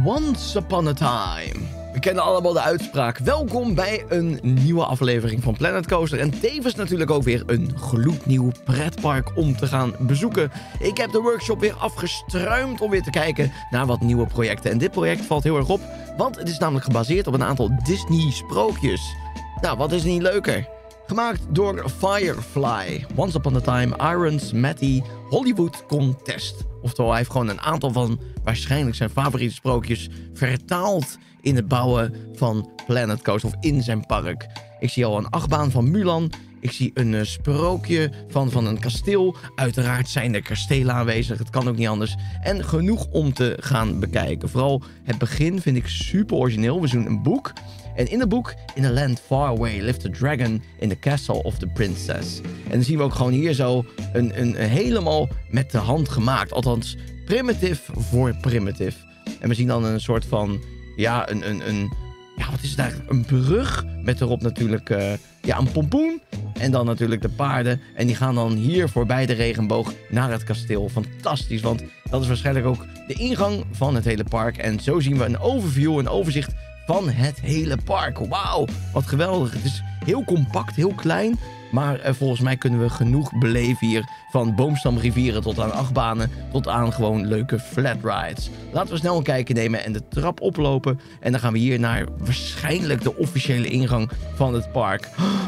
Once upon a time. We kennen allemaal de uitspraak. Welkom bij een nieuwe aflevering van Planet Coaster. En tevens natuurlijk ook weer een gloednieuw pretpark om te gaan bezoeken. Ik heb de workshop weer afgestruimd om weer te kijken naar wat nieuwe projecten. En dit project valt heel erg op, want het is namelijk gebaseerd op een aantal Disney-sprookjes. Nou, wat is niet leuker? Gemaakt door Firefly. Once Upon a Time, Irons, Matty, Hollywood Contest. Oftewel, hij heeft gewoon een aantal van waarschijnlijk zijn favoriete sprookjes vertaald in het bouwen van Planet Coaster of in zijn park. Ik zie al een achtbaan van Mulan. Ik zie een sprookje van een kasteel. Uiteraard zijn er kastelen aanwezig. Het kan ook niet anders. En genoeg om te gaan bekijken. Vooral het begin vind ik super origineel. We zien een boek. En in het boek, in a land far away, lived a dragon in the castle of the princess. En dan zien we ook gewoon hier zo een helemaal met de hand gemaakt. Althans, primitive voor primitive. En we zien dan een soort van, ja, wat is het eigenlijk? Een brug met erop natuurlijk, een pompoen. En dan natuurlijk de paarden. En die gaan dan hier voorbij de regenboog naar het kasteel. Fantastisch, want dat is waarschijnlijk ook de ingang van het hele park. En zo zien we een overview, een overzicht van het hele park. Wauw, wat geweldig. Het is heel compact, heel klein. Maar volgens mij kunnen we genoeg beleven hier. Van boomstamrivieren tot aan achtbanen. Tot aan gewoon leuke flat rides. Laten we snel een kijkje nemen en de trap oplopen. En dan gaan we hier naar waarschijnlijk de officiële ingang van het park.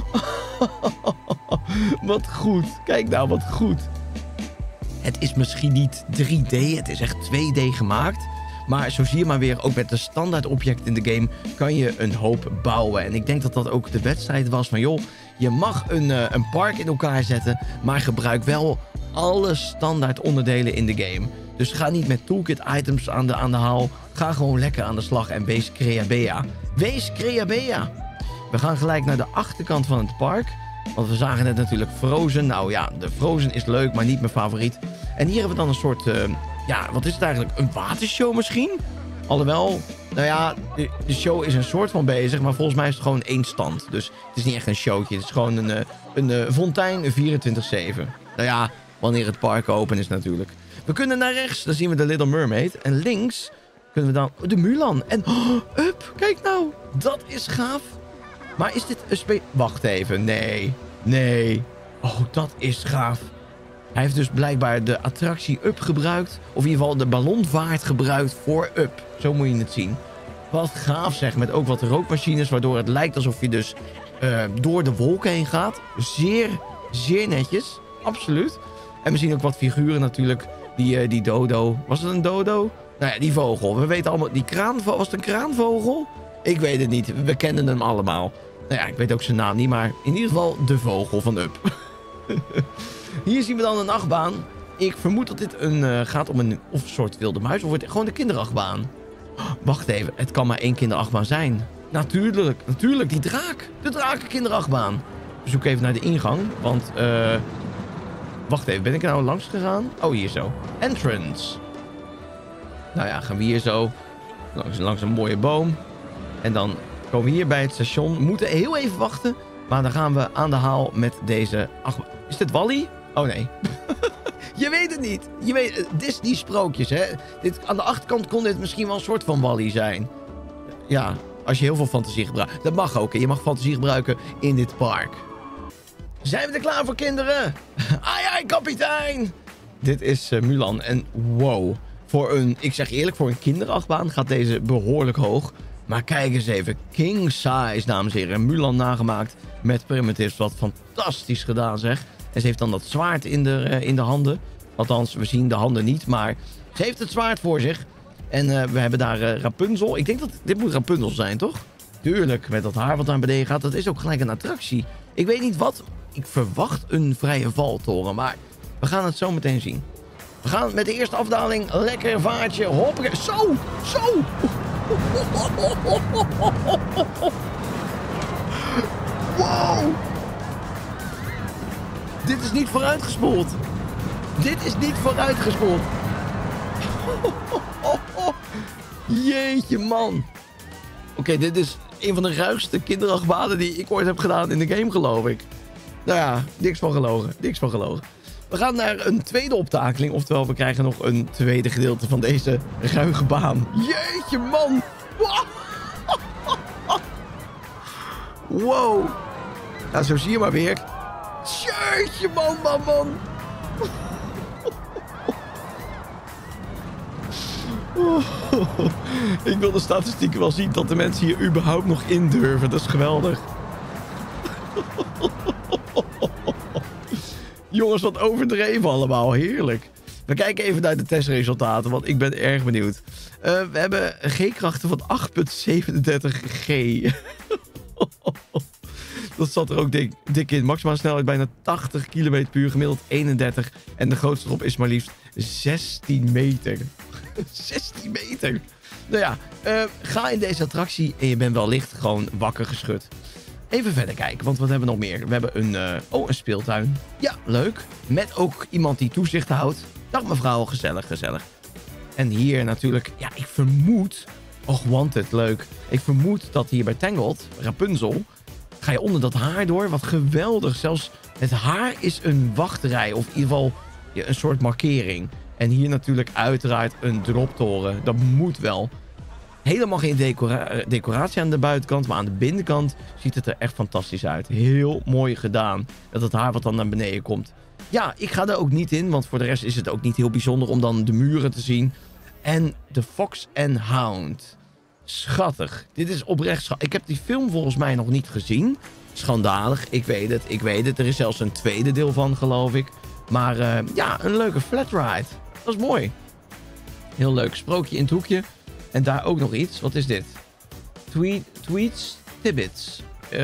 Wat goed. Kijk nou, wat goed. Het is misschien niet 3D. Het is echt 2D gemaakt. Maar zo zie je maar weer, ook met de standaard object in de game kan je een hoop bouwen. En ik denk dat dat ook de wedstrijd was van, joh, je mag een park in elkaar zetten, maar gebruik wel alle standaard onderdelen in de game. Dus ga niet met toolkit items aan de haal. Ga gewoon lekker aan de slag en wees creabea. Wees creabea! We gaan gelijk naar de achterkant van het park. Want we zagen net natuurlijk Frozen. Nou ja, de Frozen is leuk, maar niet mijn favoriet. En hier hebben we dan een soort, wat is het eigenlijk? Een watershow misschien? Alhoewel, nou ja, de show is een soort van bezig, maar volgens mij is het gewoon één stand. Dus het is niet echt een showtje. Het is gewoon een fontein 24/7. Nou ja, wanneer het park open is natuurlijk. We kunnen naar rechts, dan zien we de Little Mermaid. En links kunnen we dan de Mulan. En, up, kijk nou, dat is gaaf. Maar is dit een wacht even, nee. Oh, dat is gaaf. Hij heeft dus blijkbaar de attractie Up gebruikt. Of in ieder geval de ballonvaart gebruikt voor Up. Zo moet je het zien. Wat gaaf zeg, met ook wat rookmachines. Waardoor het lijkt alsof je dus door de wolken heen gaat. Zeer, zeer netjes. Absoluut. En we zien ook wat figuren natuurlijk. Die dodo. Was het een dodo? Nou ja, die vogel. We weten allemaal. Die kraanvogel. Was het een kraanvogel? Ik weet het niet. We kennen hem allemaal. Nou ja, ik weet ook zijn naam niet. Maar in ieder geval de vogel van Up. Hier zien we dan een achtbaan. Ik vermoed dat dit gaat om een soort wilde muis. Of wordt het gewoon de kinderachtbaan? Wacht even, het kan maar één kinderachtbaan zijn. Natuurlijk, die draak. De drakenkinderachtbaan. We zoeken even naar de ingang, want wacht even, ben ik er nou langs gegaan? Oh, hier zo. Entrance. Nou ja, gaan we hier zo langs een mooie boom. En dan komen we hier bij het station. We moeten heel even wachten, maar dan gaan we aan de haal met deze achtbaan. Is dit Wall-E? Oh nee. Je weet het niet. Je weet, Disney sprookjes, hè. Aan de achterkant kon dit misschien wel een soort van Wall-E zijn. Ja, als je heel veel fantasie gebruikt. Dat mag ook, hè. Je mag fantasie gebruiken in dit park. Zijn we er klaar voor, kinderen? Ai, kapitein! Dit is Mulan. En wow. Ik zeg eerlijk, voor een kinderachtbaan gaat deze behoorlijk hoog. Maar kijk eens even. King size, dames en heren. Mulan nagemaakt met primitives. Wat fantastisch gedaan, zeg. En ze heeft dan dat zwaard in de handen. Althans, we zien de handen niet, maar ze heeft het zwaard voor zich. En we hebben daar Rapunzel. Ik denk dat dit moet Rapunzel zijn, toch? Tuurlijk, met dat haar wat naar beneden gaat. Dat is ook gelijk een attractie. Ik weet niet wat. Ik verwacht een vrije valtoren, maar we gaan het zo meteen zien. We gaan met de eerste afdaling. Lekker vaartje. Hoppakee. Zo! Wow! Dit is niet vooruitgespoeld. Jeetje, man. Oké, dit is een van de ruigste kinderachtbanen die ik ooit heb gedaan in de game, geloof ik. Nou ja, niks van gelogen. We gaan naar een tweede optakeling. Oftewel, we krijgen nog een tweede gedeelte van deze ruige baan. Jeetje, man. Wow. Nou, zo zie je maar weer. Jeetje, man. Ik wil de statistieken wel zien dat de mensen hier überhaupt nog in durven. Dat is geweldig. Jongens, wat overdreven allemaal. Heerlijk. We kijken even naar de testresultaten, want ik ben erg benieuwd. We hebben G-krachten van 8,37 G. Dat zat er ook dik in. Maximale snelheid bijna 80 km per uur, gemiddeld 31. En de grootste drop is maar liefst 16 meter. 16 meter. Nou ja, ga in deze attractie en je bent wel licht gewoon wakker geschud. Even verder kijken, want wat hebben we nog meer? We hebben een speeltuin. Ja, leuk. Met ook iemand die toezicht houdt. Dag mevrouw, gezellig. En hier natuurlijk, ja, ik vermoed... Och, Wanted, leuk. Ik vermoed dat hier bij Tangled, Rapunzel... ga je onder dat haar door. Wat geweldig. Zelfs het haar is een wachtrij. Of in ieder geval een soort markering. En hier natuurlijk uiteraard een droptoren. Dat moet wel. Helemaal geen decoratie aan de buitenkant. Maar aan de binnenkant ziet het er echt fantastisch uit. Heel mooi gedaan. Met het haar wat dan naar beneden komt. Ja, ik ga er ook niet in. Want voor de rest is het ook niet heel bijzonder om dan de muren te zien. En de Fox and Hound. Schattig. Dit is oprecht schattig. Ik heb die film volgens mij nog niet gezien. Schandalig. Ik weet het. Er is zelfs een tweede deel van, geloof ik. Maar ja, een leuke flat ride. Dat is mooi. Heel leuk. Sprookje in het hoekje. En daar ook nog iets. Wat is dit? Tweets Tibbits.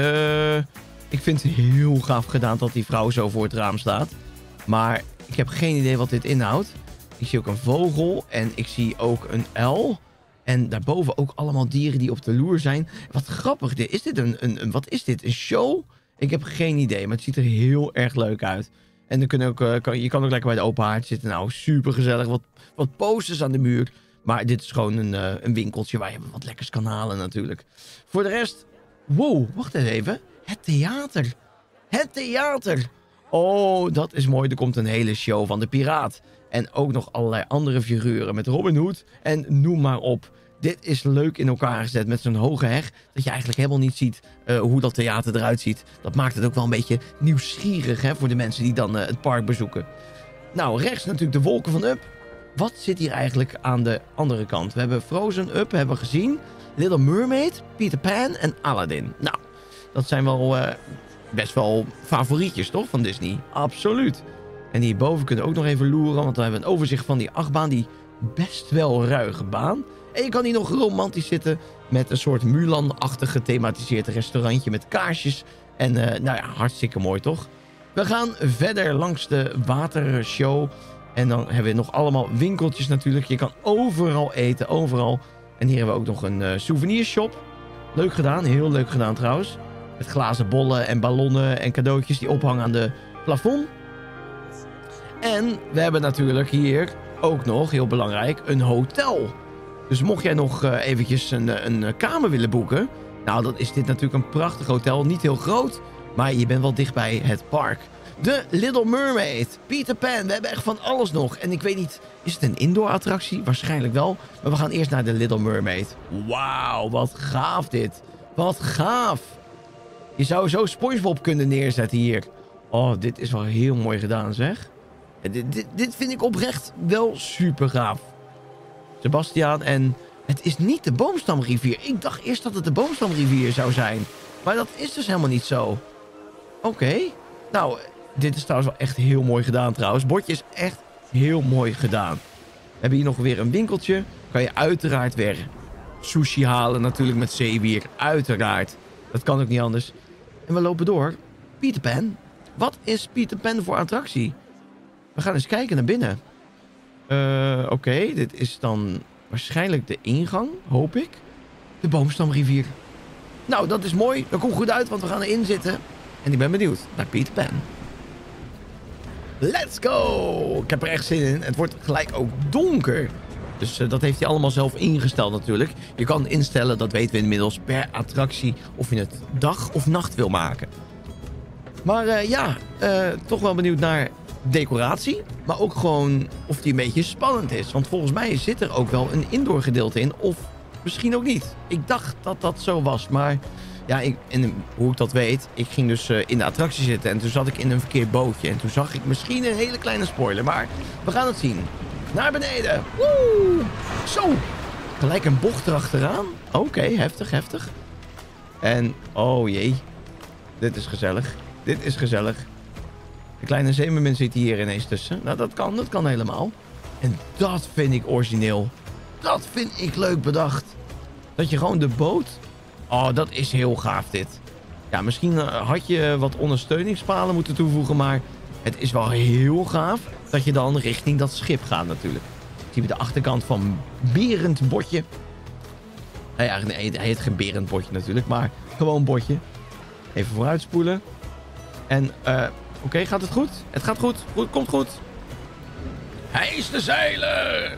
Ik vind het heel gaaf gedaan dat die vrouw zo voor het raam staat. Maar ik heb geen idee wat dit inhoudt. Ik zie ook een vogel. En ik zie ook een uil. En daarboven ook allemaal dieren die op de loer zijn. Wat grappig. Is dit wat is dit? Een show? Ik heb geen idee. Maar het ziet er heel erg leuk uit. En dan je kan ook lekker bij de open haard zitten. Nou, super gezellig. Wat posters aan de muur. Maar dit is gewoon een winkeltje waar je wat lekkers kan halen natuurlijk. Voor de rest... Wow, wacht even. Het theater. Het theater. Oh, dat is mooi. Er komt een hele show van de piraat. En ook nog allerlei andere figuren met Robin Hood. En noem maar op. Dit is leuk in elkaar gezet met zo'n hoge heg. Dat je eigenlijk helemaal niet ziet hoe dat theater eruit ziet. Dat maakt het ook wel een beetje nieuwsgierig, hè, voor de mensen die dan het park bezoeken. Nou, rechts natuurlijk de wolken van Up. Wat zit hier eigenlijk aan de andere kant? We hebben Frozen, Up hebben we gezien. Little Mermaid, Peter Pan en Aladdin. Nou, dat zijn wel best wel favorietjes, toch, van Disney? Absoluut. En hierboven kunnen we ook nog even loeren, want dan hebben we een overzicht van die achtbaan. Die best wel ruige baan. En je kan hier nog romantisch zitten met een soort Mulan-achtig gethematiseerd restaurantje met kaarsjes. En nou ja, hartstikke mooi, toch? We gaan verder langs de watershow. En dan hebben we nog allemaal winkeltjes natuurlijk. Je kan overal eten, overal. En hier hebben we ook nog een souvenirshop. Leuk gedaan, heel leuk gedaan trouwens. Met glazen bollen en ballonnen en cadeautjes die ophangen aan de plafond. En we hebben natuurlijk hier ook nog, heel belangrijk, een hotel. Dus mocht jij nog eventjes een kamer willen boeken... Nou, dan is dit natuurlijk een prachtig hotel. Niet heel groot, maar je bent wel dicht bij het park. De Little Mermaid, Peter Pan, we hebben echt van alles nog. En ik weet niet, is het een indoor attractie? Waarschijnlijk wel. Maar we gaan eerst naar de Little Mermaid. Wauw, wat gaaf dit. Wat gaaf. Je zou zo SpongeBob kunnen neerzetten hier. Oh, dit is wel heel mooi gedaan, zeg. Dit vind ik oprecht wel super gaaf. Sebastiaan, en het is niet de Boomstamrivier. Ik dacht eerst dat het de Boomstamrivier zou zijn. Maar dat is dus helemaal niet zo. Oké. Nou, dit is trouwens wel echt heel mooi gedaan trouwens. Het bordje is echt heel mooi gedaan. We hebben hier nog weer een winkeltje. Kan je uiteraard weer sushi halen natuurlijk met zeewier. Uiteraard. Dat kan ook niet anders. En we lopen door. Peter Pan. Wat is Peter Pan voor attractie? We gaan eens kijken naar binnen. Oké, dit is dan waarschijnlijk de ingang, hoop ik. De Boomstamrivier. Nou, dat is mooi. Dat komt goed uit, want we gaan erin zitten. En ik ben benieuwd naar Peter Pan. Let's go! Ik heb er echt zin in. Het wordt gelijk ook donker. Dus dat heeft hij allemaal zelf ingesteld natuurlijk. Je kan instellen, dat weten we inmiddels, per attractie of je het dag of nacht wil maken. Maar ja, toch wel benieuwd naar decoratie, maar ook gewoon of die een beetje spannend is. Want volgens mij zit er ook wel een indoor gedeelte in, of misschien ook niet. Ik dacht dat dat zo was, maar ja, en hoe ik dat weet, ik ging dus in de attractie zitten en toen zat ik in een verkeerd bootje. En toen zag ik misschien een hele kleine spoiler, maar we gaan het zien. Naar beneden. Woe! Zo! Gelijk een bocht erachteraan. Oké, heftig, heftig. En, oh jee. Dit is gezellig. Dit is gezellig. De kleine zeemermin zit hier ineens tussen. Nou, dat kan helemaal. En dat vind ik origineel. Dat vind ik leuk bedacht. Dat je gewoon de boot... Oh, dat is heel gaaf dit. Ja, misschien had je wat ondersteuningspalen moeten toevoegen, maar het is wel heel gaaf dat je dan richting dat schip gaat natuurlijk. Zien we de achterkant van Berend Botje. Nou ja, nee, hij heet geen Berend Botje natuurlijk, maar gewoon Botje. Even vooruitspoelen. En, oké, gaat het goed? Het gaat goed. Komt goed. Hijs de zeilen!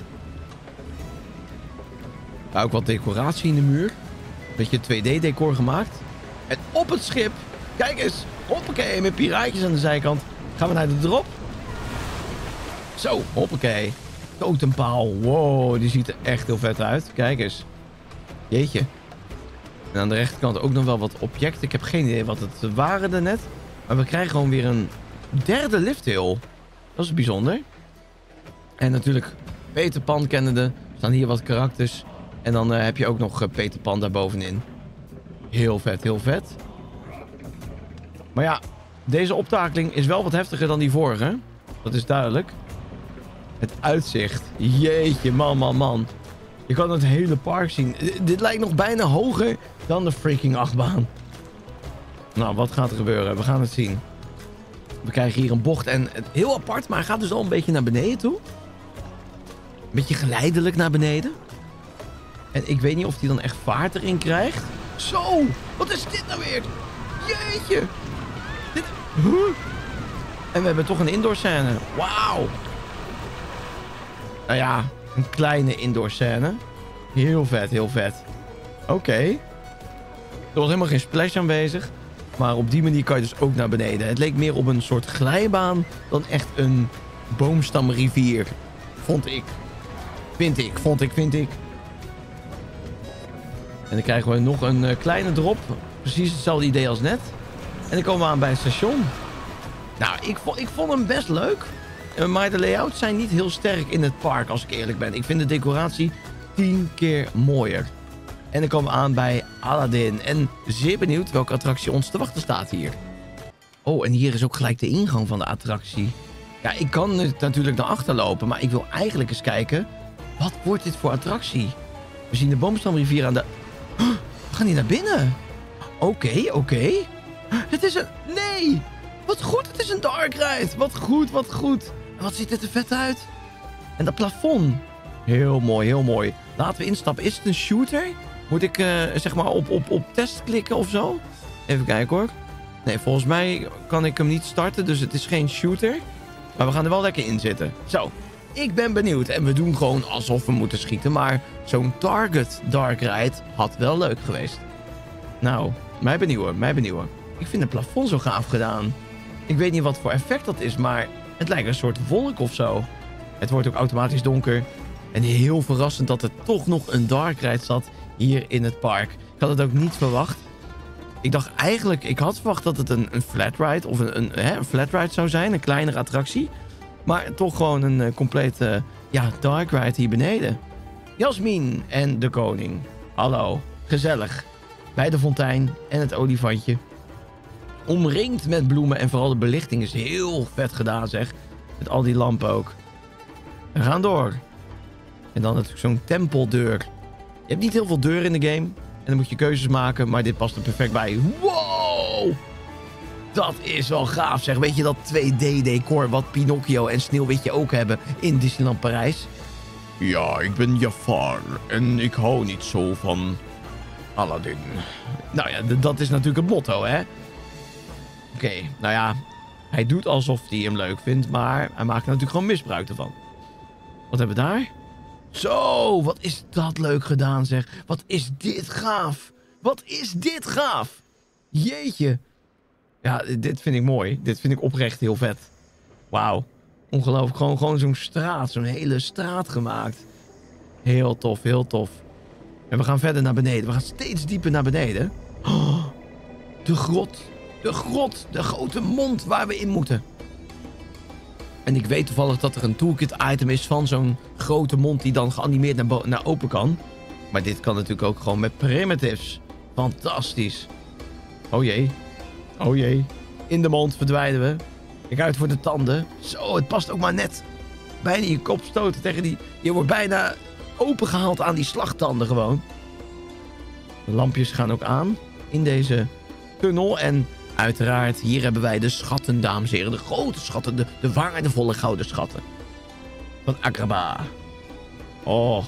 Nou, ook wat decoratie in de muur. Beetje 2D-decor gemaakt. En op het schip, kijk eens. Hoppakee, met piraatjes aan de zijkant. Gaan we naar de drop. Zo, hoppakee. Totempaal. Wow, die ziet er echt heel vet uit. Kijk eens. Jeetje. En aan de rechterkant ook nog wel wat objecten. Ik heb geen idee wat het waren daarnet. Maar we krijgen gewoon weer een derde lifthill. Dat is bijzonder. En natuurlijk Peter Pan kennende. Staan hier wat karakters. En dan heb je ook nog Peter Pan daarbovenin. Heel vet, heel vet. Maar ja, deze optakeling is wel wat heftiger dan die vorige. Dat is duidelijk. Het uitzicht. Jeetje, man. Je kan het hele park zien. Dit lijkt nog bijna hoger dan de freaking achtbaan. Nou, wat gaat er gebeuren? We gaan het zien. We krijgen hier een bocht en heel apart, maar hij gaat dus al een beetje naar beneden toe. Een beetje geleidelijk naar beneden. En ik weet niet of hij dan echt vaart erin krijgt. Zo, wat is dit nou weer? Jeetje. Dit... Huh? En we hebben toch een indoor scène. Wauw. Nou ja, een kleine indoor scène. Heel vet, heel vet. Oké. Er was helemaal geen splash aanwezig. Maar op die manier kan je dus ook naar beneden. Het leek meer op een soort glijbaan dan echt een boomstamrivier. Vond ik. Vind ik. En dan krijgen we nog een kleine drop. Precies hetzelfde idee als net. En dan komen we aan bij het station. Nou, ik vond hem best leuk. Maar de layouts zijn niet heel sterk in het park, als ik eerlijk ben. Ik vind de decoratie 10 keer mooier. En dan komen we aan bij Aladdin. En zeer benieuwd welke attractie ons te wachten staat hier. Oh, en hier is ook gelijk de ingang van de attractie. Ja, ik kan natuurlijk naar achter lopen, maar ik wil eigenlijk eens kijken... Wat wordt dit voor attractie? We zien de boomstamrivier aan de... We gaan hier naar binnen. Oké. Het is een... Nee! Wat goed, het is een dark ride. Wat goed. En wat ziet er vet uit. En dat plafond. Heel mooi. Laten we instappen. Is het een shooter? Moet ik zeg maar op test klikken of zo? Even kijken hoor. Nee, volgens mij kan ik hem niet starten, dus het is geen shooter. Maar we gaan er wel lekker in zitten. Zo, ik ben benieuwd. En we doen gewoon alsof we moeten schieten. Maar zo'n Target Dark Ride had wel leuk geweest. Nou, mij benieuwen. Ik vind het plafond zo gaaf gedaan. Ik weet niet wat voor effect dat is, maar het lijkt een soort wolk of zo. Het wordt ook automatisch donker. En heel verrassend dat er toch nog een dark ride zat hier in het park. Ik had het ook niet verwacht. Ik dacht eigenlijk, ik had verwacht dat het een flat ride of een flat ride zou zijn. Een kleinere attractie. Maar toch gewoon een complete dark ride hier beneden. Jasmin en de koning. Hallo, gezellig. Bij de fontein en het olifantje. Omringd met bloemen en vooral de belichting is heel vet gedaan zeg. Met al die lampen ook. We gaan door. En dan natuurlijk zo'n tempeldeur. Je hebt niet heel veel deuren in de game. En dan moet je keuzes maken, maar dit past er perfect bij. Wow! Dat is wel gaaf zeg. Weet je dat 2D-decor wat Pinocchio en Sneeuwwitje ook hebben in Disneyland Parijs? Ja, ik ben Jafar en ik hou niet zo van Aladdin. Nou ja, dat is natuurlijk het motto, hè? Oké, nou ja, hij doet alsof hij hem leuk vindt, maar hij maakt er natuurlijk gewoon misbruik ervan. Wat hebben we daar? Zo, wat is dat leuk gedaan zeg. Wat is dit gaaf. Jeetje. Ja, dit vind ik mooi. Dit vind ik oprecht heel vet. Wauw. Ongelooflijk. Gewoon zo'n straat. Zo'n hele straat gemaakt. Heel tof, heel tof. En we gaan verder naar beneden. We gaan steeds dieper naar beneden. Oh, de grot. De grot. De grote mond waar we in moeten. En ik weet toevallig dat er een toolkit item is van zo'n grote mond die dan geanimeerd naar open kan. Maar dit kan natuurlijk ook gewoon met primitives. Fantastisch. Oh jee. Oh jee. In de mond verdwijnen we. Kijk uit voor de tanden. Zo, het past ook maar net. Bijna in je kop stoten tegen die... Je wordt bijna opengehaald aan die slagtanden gewoon. De lampjes gaan ook aan in deze tunnel. En uiteraard, hier hebben wij de schatten, dames en heren. De grote schatten, de waardevolle gouden schatten. Van Agrabah. Oh,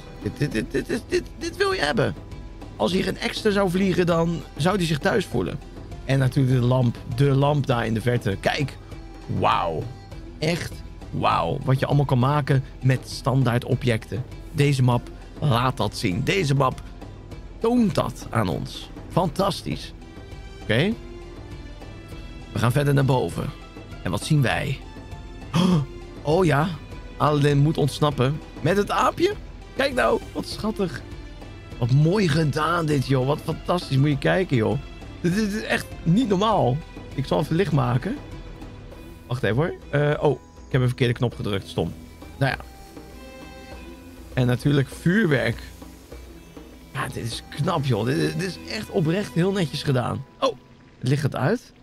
dit wil je hebben. Als hier een extra zou vliegen, dan zou die zich thuis voelen. En natuurlijk de lamp daar in de verte. Kijk, wauw. Echt wauw. Wat je allemaal kan maken met standaard objecten. Deze map laat dat zien. Deze map toont dat aan ons. Fantastisch. Oké. We gaan verder naar boven. En wat zien wij? Oh ja, Aladdin moet ontsnappen. Met het aapje? Kijk nou, wat schattig. Wat mooi gedaan dit, joh. Wat fantastisch. Moet je kijken, joh. Dit is echt niet normaal. Ik zal even licht maken. Wacht even hoor. Oh, ik heb een verkeerde knop gedrukt. Stom. Nou ja. En natuurlijk vuurwerk. Ja, dit is knap, joh. Dit is echt oprecht heel netjes gedaan. Oh, het licht gaat uit.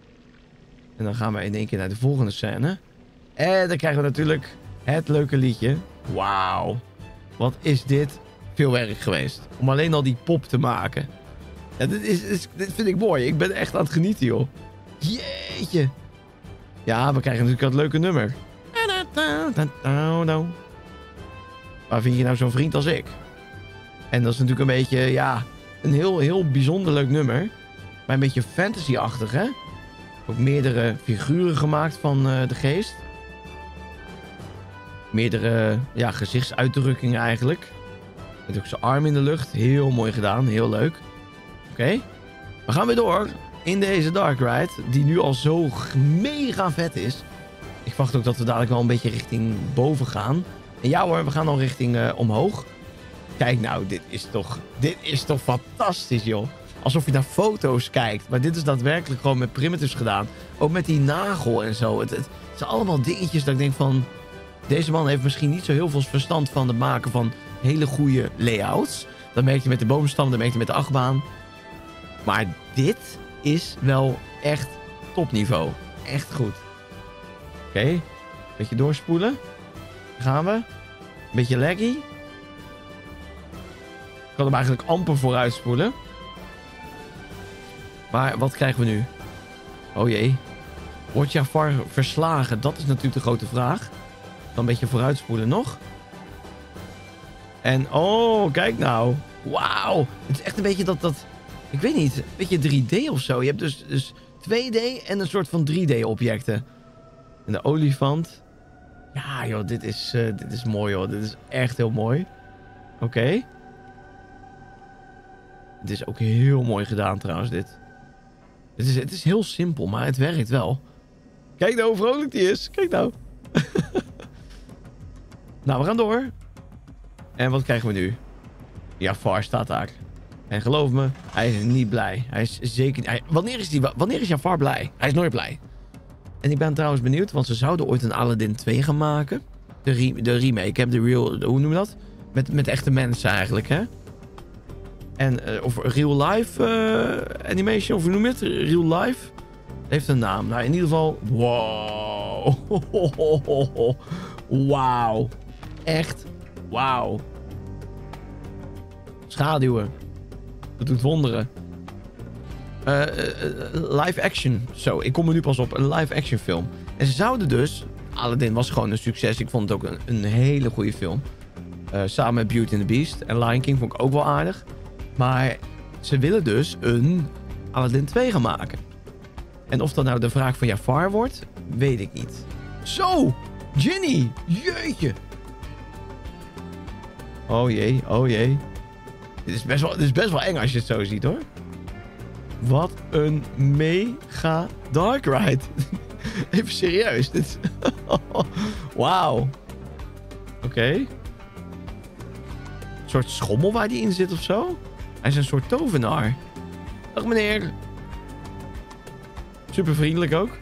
En dan gaan we in één keer naar de volgende scène. En dan krijgen we natuurlijk het leuke liedje. Wauw. Wat is dit veel werk geweest. Om alleen al die pop te maken. Ja, dit vind ik mooi. Ik ben echt aan het genieten, joh. Jeetje. Ja, we krijgen natuurlijk dat leuke nummer. Waar vind je nou zo'n vriend als ik? En dat is natuurlijk een beetje, ja, een heel bijzonder leuk nummer. Maar een beetje fantasy-achtig, hè? Ook meerdere figuren gemaakt van de geest. Meerdere, ja, gezichtsuitdrukkingen eigenlijk. Met ook zijn arm in de lucht. Heel mooi gedaan, heel leuk. Oké. We gaan weer door in deze Dark Ride. Die nu al zo mega vet is. Ik verwacht ook dat we dadelijk wel een beetje richting boven gaan. En ja hoor, we gaan al richting omhoog. Kijk nou, dit is toch fantastisch, joh. Alsof je naar foto's kijkt. Maar dit is daadwerkelijk gewoon met primitives gedaan. Ook met die nagel en zo. Het zijn allemaal dingetjes dat ik denk van... Deze man heeft misschien niet zo heel veel verstand van het maken van hele goede layouts. Dat merk je met de boomstam, dat merk je met de achtbaan. Maar dit is wel echt topniveau. Echt goed. Oké. Beetje doorspoelen. Daar gaan we. Beetje laggy. Ik kan hem eigenlijk amper vooruit spoelen. Maar wat krijgen we nu? Oh jee. Wordt Jafar verslagen? Dat is natuurlijk de grote vraag. Dan een beetje vooruitspoelen nog. En oh, kijk nou. Wauw. Het is echt een beetje dat... Ik weet niet. Een beetje 3D of zo. Je hebt dus 2D en een soort van 3D objecten. En de olifant. Ja joh, dit is mooi hoor. Dit is echt heel mooi. Oké. Dit is ook heel mooi gedaan trouwens dit. Het is heel simpel, maar het werkt wel. Kijk nou hoe vrolijk die is. Kijk nou. Nou, we gaan door. En wat krijgen we nu? Jafar staat daar. En geloof me, hij is niet blij. Hij is zeker... Wanneer is Jafar blij? Hij is nooit blij. En ik ben trouwens benieuwd, want ze zouden ooit een Aladdin 2 gaan maken. De remake, de real... Hoe noem je dat? Met echte mensen eigenlijk, hè? En, of real life animation, of hoe noem je het? Real life? Heeft een naam. Nou, in ieder geval... Wow. Wauw. Echt. Wauw. Schaduwen. Dat doet wonderen. Live action. Zo, ik kom er nu pas op. Een live action film. En ze zouden dus... Aladdin was gewoon een succes. Ik vond het ook een hele goede film. Samen met Beauty and the Beast. En Lion King vond ik ook wel aardig. Maar ze willen dus een Aladdin 2 gaan maken. En of dat nou de vraag van Jafar wordt, weet ik niet. Zo! Genie! Jeetje! Oh jee, oh jee. Dit is best wel eng als je het zo ziet, hoor. Wat een mega dark ride. Even serieus. Dit... Wauw. Oké. Een soort schommel waar die in zit of zo? Hij is een soort tovenaar. Dag meneer. Super vriendelijk ook.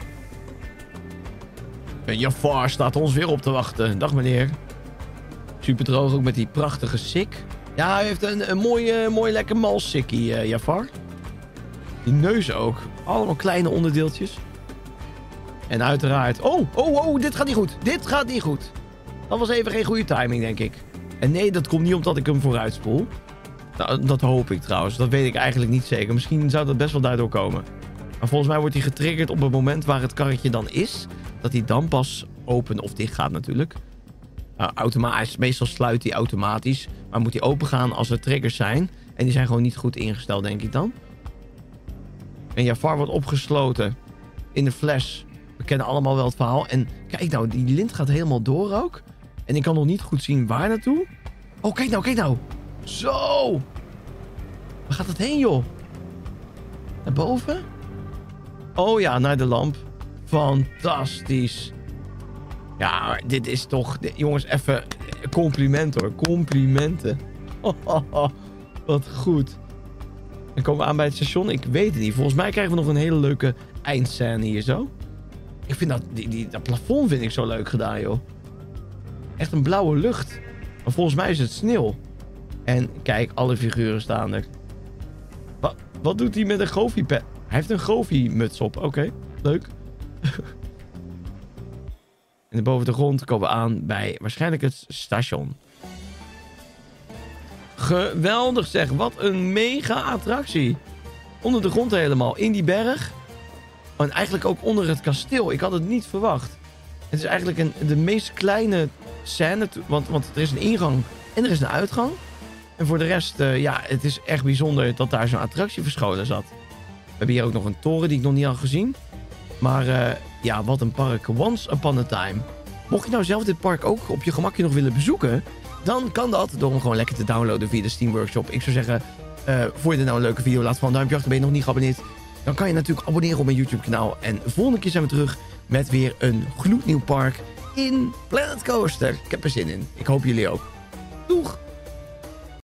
En Jafar staat ons weer op te wachten. Dag meneer. Super droog ook met die prachtige sik. Ja, hij heeft een mooi lekker mal sikkie, Jafar. Die neus ook. Allemaal kleine onderdeeltjes. En uiteraard... Oh, dit gaat niet goed. Dit gaat niet goed. Dat was even geen goede timing, denk ik. En nee, dat komt niet omdat ik hem vooruit spoel. Nou, dat hoop ik trouwens. Dat weet ik eigenlijk niet zeker. Misschien zou dat best wel daardoor komen. Maar volgens mij wordt hij getriggerd op het moment waar het karretje dan is. Dat hij dan pas open of dicht gaat natuurlijk. Meestal sluit hij automatisch. Maar moet hij open gaan als er triggers zijn. En die zijn gewoon niet goed ingesteld, denk ik dan. En Jafar wordt opgesloten in de fles. We kennen allemaal wel het verhaal. En kijk nou, die lint gaat helemaal door ook. En ik kan nog niet goed zien waar naartoe. Oh, kijk nou. Zo. Waar gaat het heen, joh? Naar boven? Oh ja, naar de lamp. Fantastisch. Ja, maar dit is toch... Jongens, even compliment hoor. Complimenten. Wat goed. Dan komen we aan bij het station. Ik weet het niet. Volgens mij krijgen we nog een hele leuke eindscène hier zo. Ik vind dat plafond vind ik zo leuk gedaan, joh. Echt een blauwe lucht. Maar volgens mij is het sneeuw. En kijk, alle figuren staan er. Wat doet hij met een Goofy-pet? Hij heeft een Goofy-muts op. Oké, leuk. En boven de grond komen we aan bij waarschijnlijk het station. Geweldig zeg. Wat een mega attractie. Onder de grond helemaal. In die berg. En eigenlijk ook onder het kasteel. Ik had het niet verwacht. Het is eigenlijk de meest kleine scène. Want er is een ingang en er is een uitgang. En voor de rest, het is echt bijzonder dat daar zo'n attractie verscholen zat. We hebben hier ook nog een toren die ik nog niet had gezien. Maar wat een park. Once upon a time. Mocht je nou zelf dit park ook op je gemakje nog willen bezoeken, dan kan dat door hem gewoon lekker te downloaden via de Steam Workshop. Ik zou zeggen, vond je dit nou een leuke video? Laat van een duimpje achter. Ben je nog niet geabonneerd? Dan kan je natuurlijk abonneren op mijn YouTube kanaal. En de volgende keer zijn we terug met weer een gloednieuw park in Planet Coaster. Ik heb er zin in. Ik hoop jullie ook.